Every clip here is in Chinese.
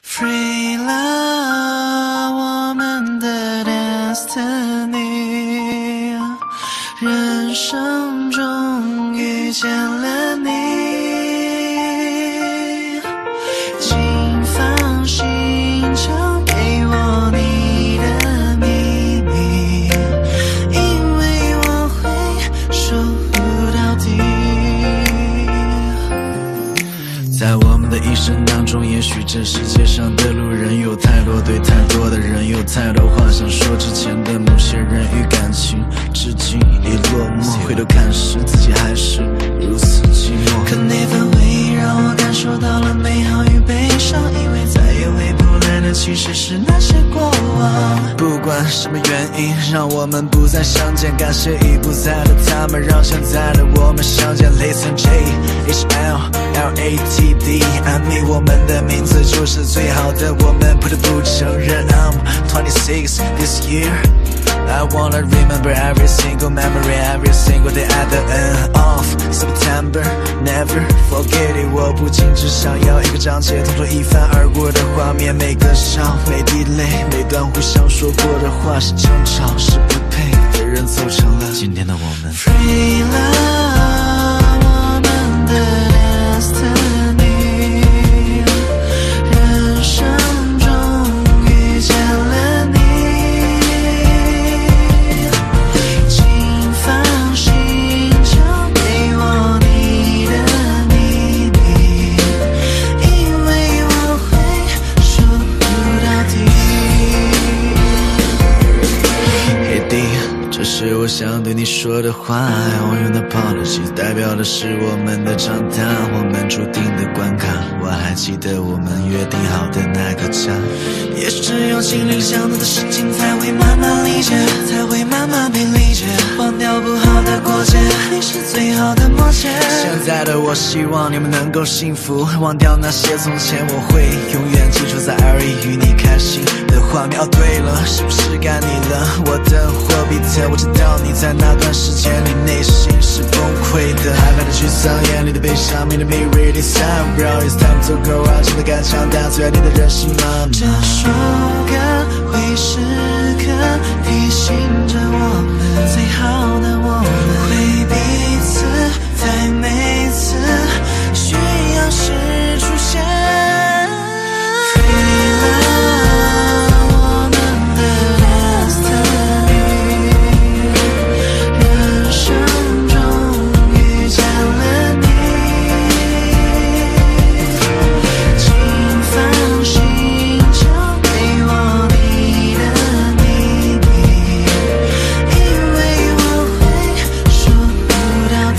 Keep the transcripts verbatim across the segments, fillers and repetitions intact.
Free 了我们的 destiny， 人生中遇见了你，请放心交给我你的秘密，因为我会守护到底。在我们的一生当中，也许这世界上的路人有太多，对太多的人有太多话想说。之前的某些人与感情，至今已落寞。回头看时，自己还是如此寂寞。可那份回忆让我感受到了美好与悲伤，因为再也回不来的其实是那些过往。不管什么原因让我们不再相见，感谢已不在的他们，让现在的我们相见。Listen J H L L A T D， I mean 我们的名字就是最好的，我们不得不承认。I'm twenty-six this year， I wanna remember every single memory, every single day at the end of September. Never forget it， 我不仅只想要一个章节，同桌一翻而过的画面，每个笑，每滴泪，每段互相说过的话，是争吵，是不配的人凑成了今天的我们。Free 了我们的 destiny， 人生中遇见了你，请放心交给我你的秘密，因为我会守护到底。Hey D， 这是我想对你说的话，我用的 apology 代表的是我们的长大，我们注定的关卡。我还记得我们约定好的那个家，也许只有经历相同的事情，才会慢慢理解，才会慢慢被理解。忘掉不好的过节，你是最好的默契。现在的我希望你们能够幸福，忘掉那些从前，我会永远记住在耳里与你开心的画面。哦对了，是不是该你了，我的霍比特？我知道你在那段时间里内心是崩溃的，害怕的沮丧，眼里的悲伤 Made me really sad bro， It's time to grow up， 真的该强大，最爱你的任性妈妈。这首歌会时刻提醒着我们，最好的我们会彼此在每次需要时出现。Free 了我们的 destiny， 人生中遇见了你，请放心交给我你的秘密，因为我会守护到底。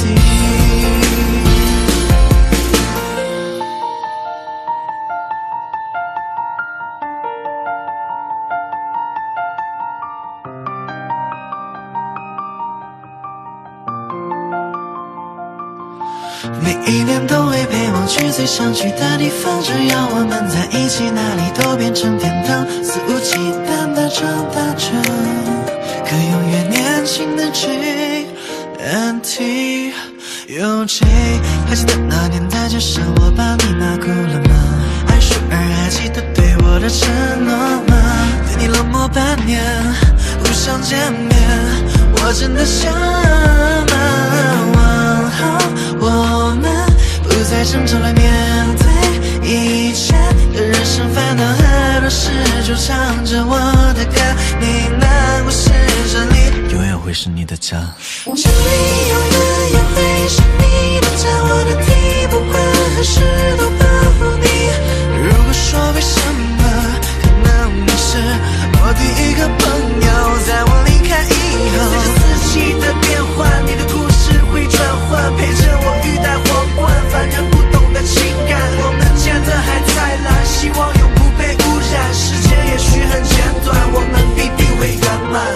每一年都会陪我去最想去的地方，只要我们在一起，哪里都变成天堂。肆无忌惮地长大着，可永远年轻的 J and T。 有 J， 还记得那年大街上我把你骂哭了吗？爱说儿还记得对我的承诺吗？对你冷漠半年，不想见面，我真的想吗？往后我们不再争吵来面对以前的人生烦恼和多事，就唱着我的歌，你难过时这里永远会是你的家。这里永远也会是你的家，我的地不管何时都保护你。如果说为什么，可能你是我第一个朋友，在我离开以后，随着四季的变换，你的故事会转换，陪着我欲戴皇冠，凡人不懂的情感，我们间的海太蓝，希望永不被污染。时间也许很简短，我们必定会圆满。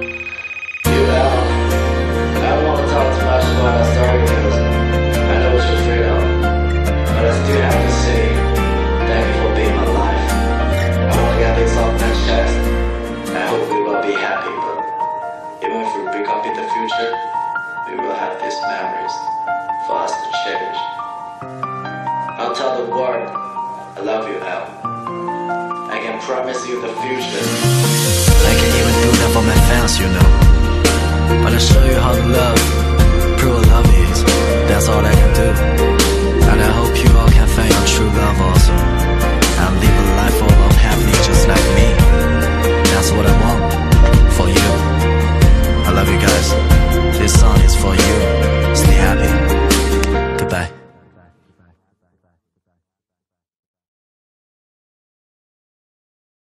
I don't want to talk too much about our story because I know what you're afraid of, but I still have to say thank you for being my life. I want to get this off my chest. I hope we will be happy, but even if we break up in the future, we will have these memories for us to cherish. I'll tell the world I love you, Al. I promise you the future. I can even do that for my fans, you know. But I'll show you how to love, prove what love is. That's all I can do. And I hope you all can find your true love also, and live a